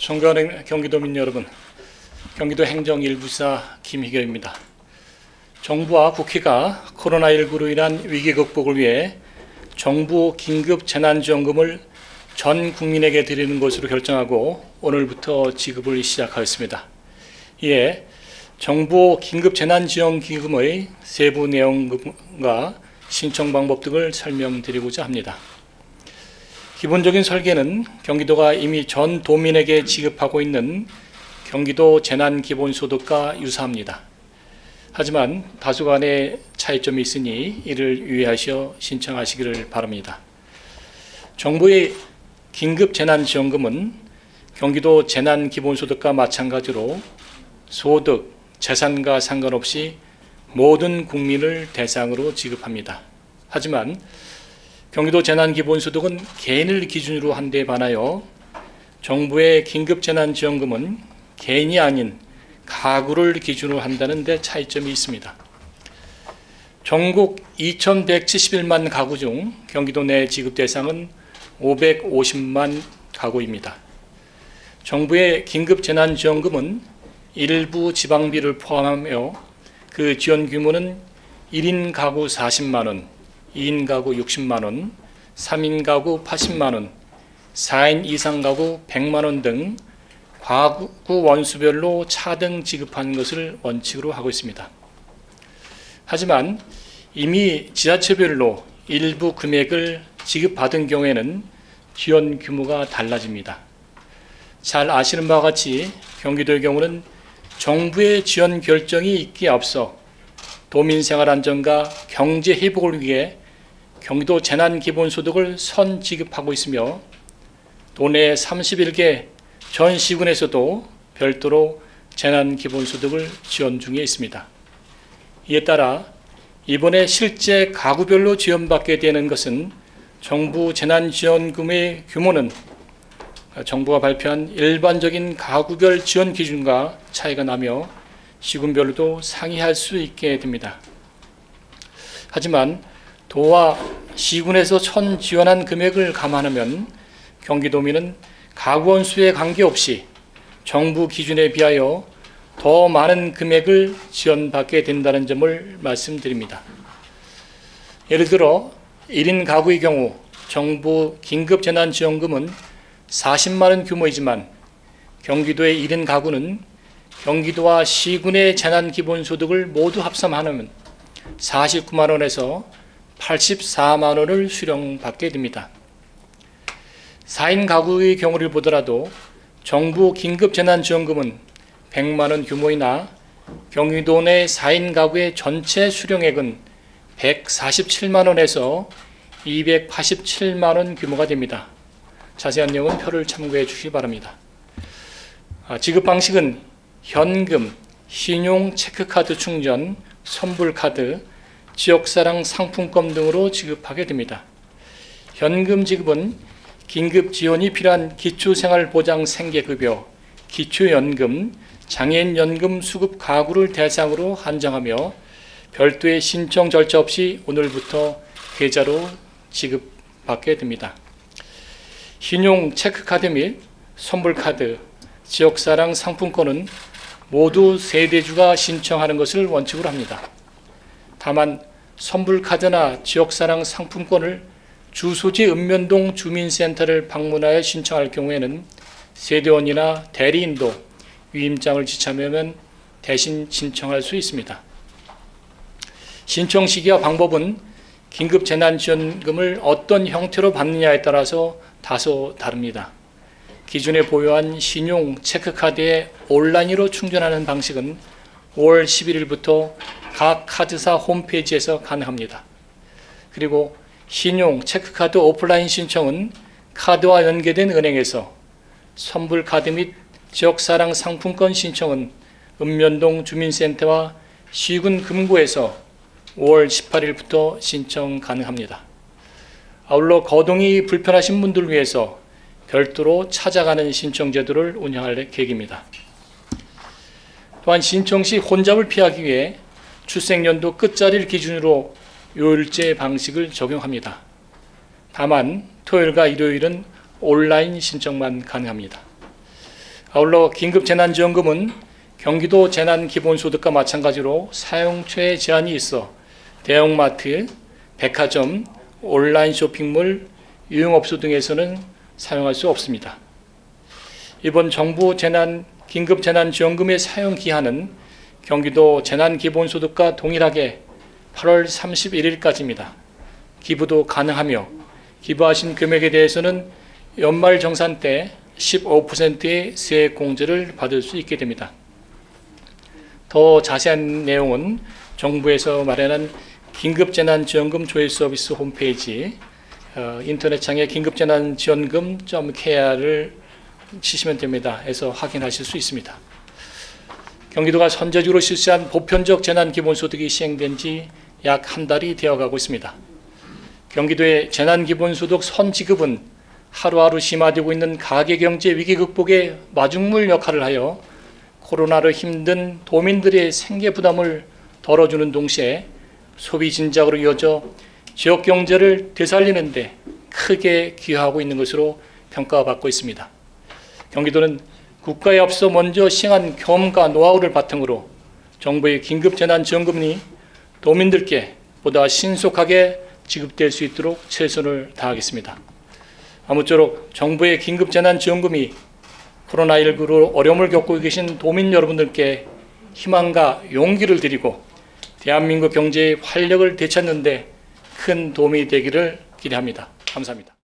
존경하는 경기도민 여러분, 경기도 행정일부사 김희결입니다. 정부와 국회가 코로나19로 인한 위기 극복을 위해 정부 긴급 재난지원금을 전 국민에게 드리는 것으로 결정하고 오늘부터 지급을 시작하였습니다. 이에 정부 긴급 재난지원기금의 세부 내용과 신청 방법 등을 설명드리고자 합니다. 기본적인 설계는 경기도가 이미 전 도민에게 지급하고 있는 경기도 재난기본소득과 유사합니다. 하지만 다소간의 차이점이 있으니 이를 유의하셔 신청하시기를 바랍니다. 정부의 긴급재난지원금은 경기도 재난기본소득과 마찬가지로 소득, 재산과 상관없이 모든 국민을 대상으로 지급합니다. 하지만 경기도 재난기본소득은 개인을 기준으로 한 데 반하여 정부의 긴급재난지원금은 개인이 아닌 가구를 기준으로 한다는 데 차이점이 있습니다. 전국 2171만 가구 중 경기도 내 지급 대상은 550만 가구입니다. 정부의 긴급재난지원금은 일부 지방비를 포함하며 그 지원 규모는 1인 가구 40만원, 2인 가구 60만원, 3인 가구 80만원, 4인 이상 가구 100만원 등 가구 원수별로 차등 지급하는 것을 원칙으로 하고 있습니다. 하지만 이미 지자체별로 일부 금액을 지급받은 경우에는 지원 규모가 달라집니다. 잘 아시는 바와 같이 경기도의 경우는 정부의 지원 결정이 있기에 앞서 도민생활 안정과 경제 회복을 위해 경기도 재난기본소득을 선 지급하고 있으며 도내 31개 전 시군에서도 별도로 재난기본소득을 지원 중에 있습니다. 이에 따라 이번에 실제 가구별로 지원받게 되는 것은 정부 재난지원금의 규모는 정부가 발표한 일반적인 가구별 지원 기준과 차이가 나며 시군별로도 상이할 수 있게 됩니다. 하지만 도와 시군에서 선 지원한 금액을 감안하면 경기도민은 가구원 수에 관계없이 정부 기준에 비하여 더 많은 금액을 지원받게 된다는 점을 말씀드립니다. 예를 들어 1인 가구의 경우 정부 긴급재난지원금은 40만 원 규모이지만 경기도의 1인 가구는 경기도와 시군의 재난기본소득을 모두 합산하면 49만 원에서 84만 원을 수령받게 됩니다. 4인 가구의 경우를 보더라도 정부 긴급재난지원금은 100만 원 규모이나 경기도 내 4인 가구의 전체 수령액은 147만 원에서 287만 원 규모가 됩니다. 자세한 내용은 표를 참고해 주시기 바랍니다. 지급 방식은 현금, 신용, 체크카드 충전, 선불카드, 지역사랑 상품권 등으로 지급하게 됩니다. 현금 지급은 긴급 지원이 필요한 기초생활보장 생계급여, 기초연금, 장애인연금 수급 가구를 대상으로 한정하며 별도의 신청 절차 없이 오늘부터 계좌로 지급받게 됩니다. 신용 체크카드 및 선불카드, 지역사랑 상품권은 모두 세대주가 신청하는 것을 원칙으로 합니다. 다만 선불카드나 지역사랑 상품권을 주소지 읍면동 주민센터를 방문하여 신청할 경우에는 세대원이나 대리인도 위임장을 지참하면 대신 신청할 수 있습니다. 신청 시기와 방법은 긴급재난지원금을 어떤 형태로 받느냐에 따라서 다소 다릅니다. 기존에 보유한 신용 체크카드에 온라인으로 충전하는 방식은 5월 11일부터 각 카드사 홈페이지에서 가능합니다. 그리고 신용 체크카드 오프라인 신청은 카드와 연계된 은행에서, 선불카드 및 지역사랑 상품권 신청은 읍면동 주민센터와 시군 금고에서 5월 18일부터 신청 가능합니다. 아울러 거동이 불편하신 분들을 위해서 별도로 찾아가는 신청 제도를 운영할 계획입니다. 또한 신청 시 혼잡을 피하기 위해 출생연도 끝자리를 기준으로 요일제 방식을 적용합니다. 다만 토요일과 일요일은 온라인 신청만 가능합니다. 아울러 긴급재난지원금은 경기도 재난기본소득과 마찬가지로 사용처에 제한이 있어 대형마트, 백화점, 온라인 쇼핑몰, 유흥업소 등에서는 사용할 수 없습니다. 이번 정부 긴급재난지원금의 사용 기한은 경기도 재난기본소득과 동일하게 8월 31일까지입니다. 기부도 가능하며 기부하신 금액에 대해서는 연말정산 때 15%의 세액공제를 받을 수 있게 됩니다. 더 자세한 내용은 정부에서 마련한 긴급재난지원금 조회 서비스 홈페이지 인터넷창에 긴급재난지원금.kr을 치시면 됩니다. 해서 확인하실 수 있습니다. 경기도가 선제적으로 실시한 보편적 재난기본소득이 시행된 지 약 한 달이 되어가고 있습니다. 경기도의 재난기본소득 선지급은 하루하루 심화되고 있는 가계경제 위기 극복의 마중물 역할을 하여 코로나로 힘든 도민들의 생계 부담을 덜어주는 동시에 소비 진작으로 이어져 지역 경제를 되살리는 데 크게 기여하고 있는 것으로 평가받고 있습니다. 경기도는 국가에 앞서 먼저 시행한 경험과 노하우를 바탕으로 정부의 긴급재난지원금이 도민들께 보다 신속하게 지급될 수 있도록 최선을 다하겠습니다. 아무쪼록 정부의 긴급재난지원금이 코로나19로 어려움을 겪고 계신 도민 여러분들께 희망과 용기를 드리고 대한민국 경제의 활력을 되찾는 데 큰 도움이 되기를 기대합니다. 감사합니다.